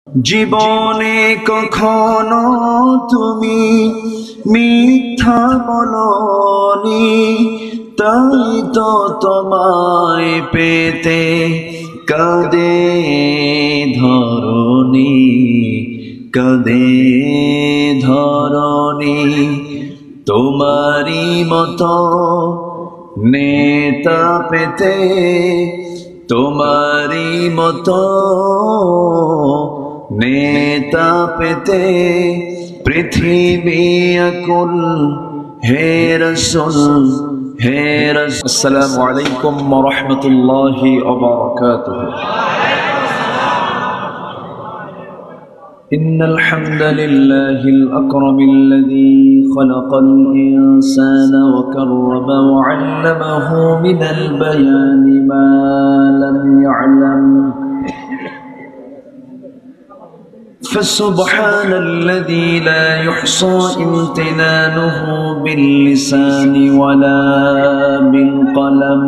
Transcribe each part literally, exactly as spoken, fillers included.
জীবনে কখনো তুমি মিথ্যা বলনি, তাই তো তোমায় পেতে কাঁদে ধরণী, কাঁদে ধরণী। তোমারই মতো নেতা পেতে, তোমারই মতো নেতা পেতে পৃথিবী আকুল হে রাসূল হে রাসূল। আসসালামু আলাইকুম ওয়া রাহমাতুল্লাহি ওয়া বারাকাতুহু। إن الحمد لله الأكرم الذي خلق الإنسان وكرم وعلمه من البيان ما لم يعلم، فسبحان الذي لا يحصى امتنانه باللسان ولا بالقلم.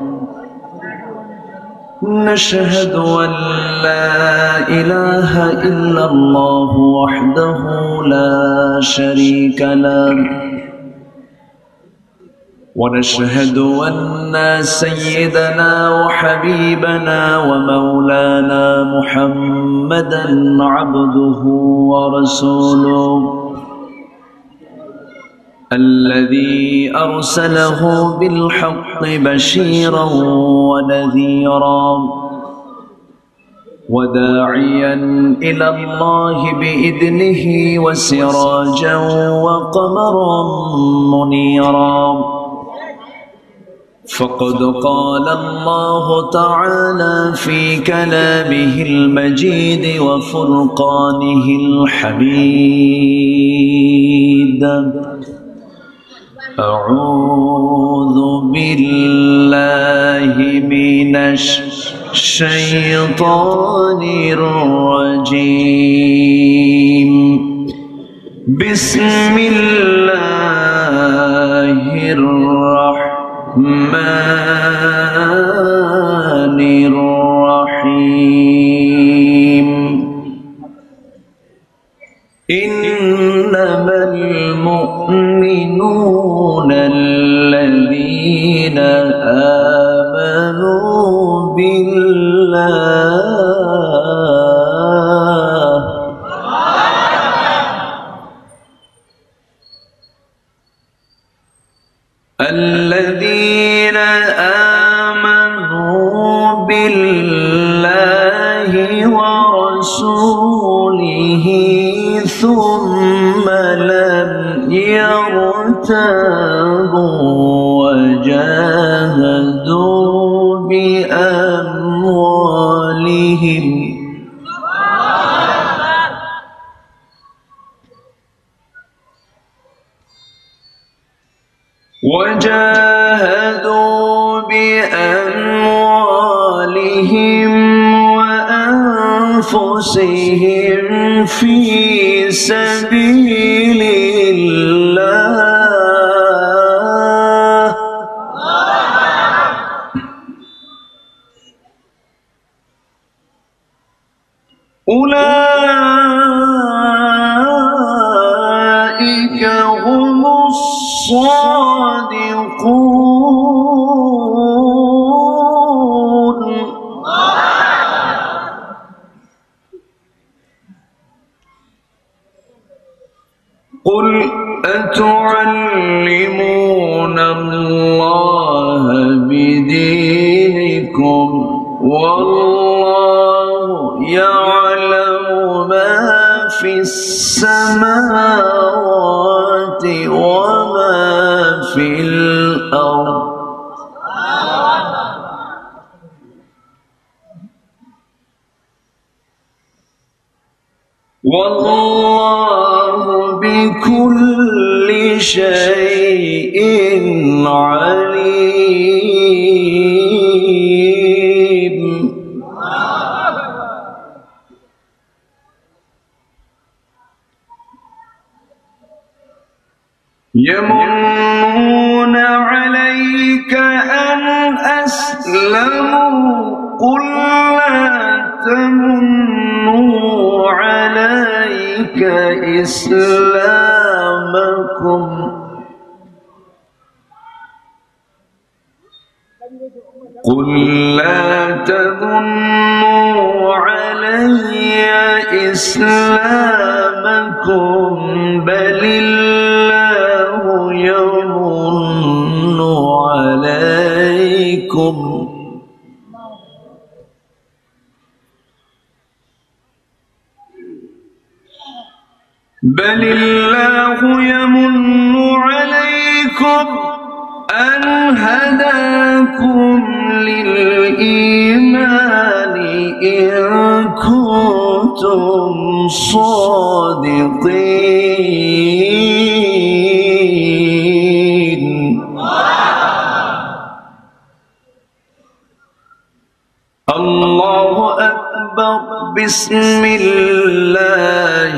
نشهد أن لا إله إلا الله وحده لا شريك له، ونشهد أن سيدنا وحبيبنا ومولانا محمدا عبده ورسوله الذي أرسله بالحق بشيرا ونذيرا وداعيا إلى الله بإذنه وسراجا وقمرا منيرا. فقد قال الله تعالى في كلامه المجيد وفرقانه الحميد: أعوذ بالله من الشيطان الرجيم. بسم الله الرحمن الرحيم. إنما المؤمنون الذين آمنوا بالله الذين آمنوا بالله ورسوله ثم لم يرتابوا وجاهدوا بأموالهم وجاهدوا بأموالهم وأنفسهم في سبيل الله أولئك هم الصادقون. قل أتعلمون الله بدينكم والله يعلم ما في السماوات وما في الأرض. والله بكل شيء عليم. يمنون عليك أن أسلموا قل لا تمنوا عليك إسلامكم قل لا تمنوا علي إسلامكم بل الله يمن عليكم بل الله يمن عليكم أن هداكم للإيمان إن كنتم صادقين. الله أكبر. بسم الله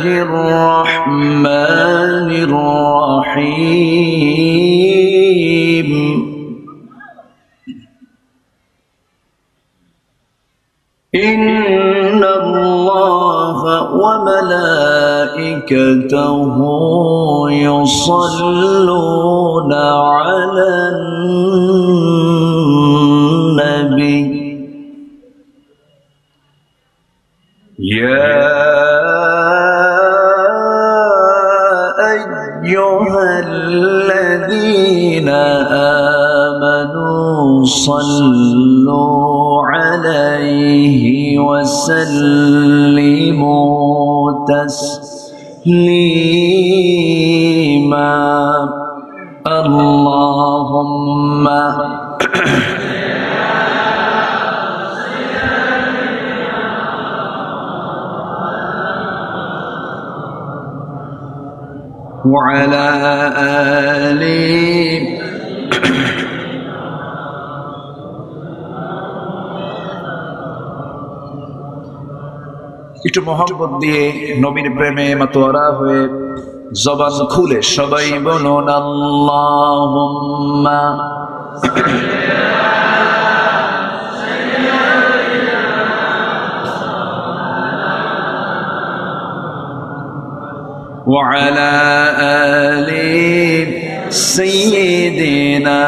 الرحمن الرحيم. إن الله وملائكته يصلون على النبي يا أيها الذين آمنوا صلوا عليه وسلموا تسليما. اللهم وعلى آله একটু মোহাম্মত দিয়ে নবীর প্রেমে মাতোয়ারা হয়ে জবান খুলে সবাই বলুন আল্লাহুম্মা وعلى آل سيدنا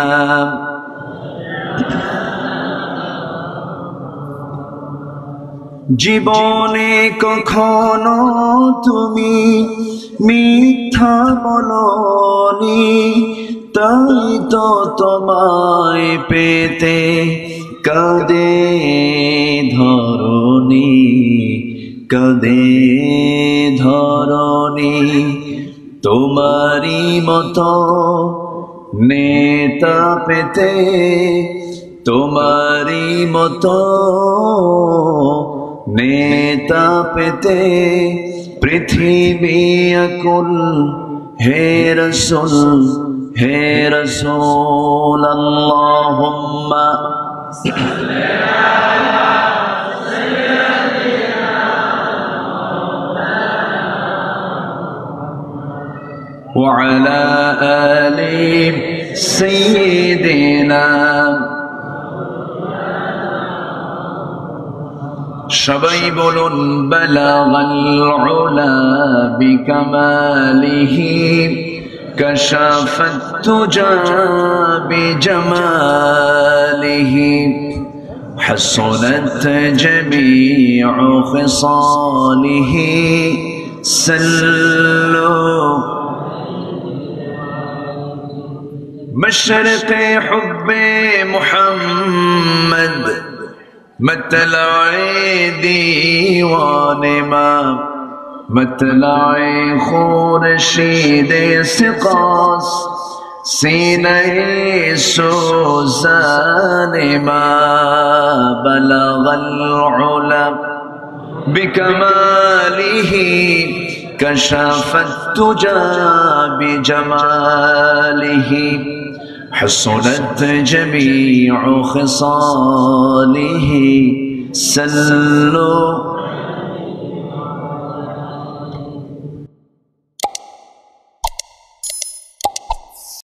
জীবনে কখনো তুমি মিথ্যা বলনি, তাই তো তোমায় পেতে কাঁদে ধরণী, কাঁদে ধরণী। তোমারি মতো নেতা পেতে, তোমারি মতো নেতা পেতে পৃথিবী আকুল। হে রাসূল হে রাসূল আল্লাহুম্মা সাল্লি আলা সাইয়্যিদিনা ওয়া আলা আলি সাইয়্যিদিনা। সবাই বলুন বালাগাল উলা বিকামালিহি কাশাফাত তুজা বিজামালিহি হাসনাত জামিউ খিসালিহি সাল্লু। مشرق حب محمد مطلع دیوان ما، مطلع خورشید سقاس سینہ سوزان ما، بلغ العلا بکمالہ کشف التجا بجمالہ حسنت جميع خصاله صلوا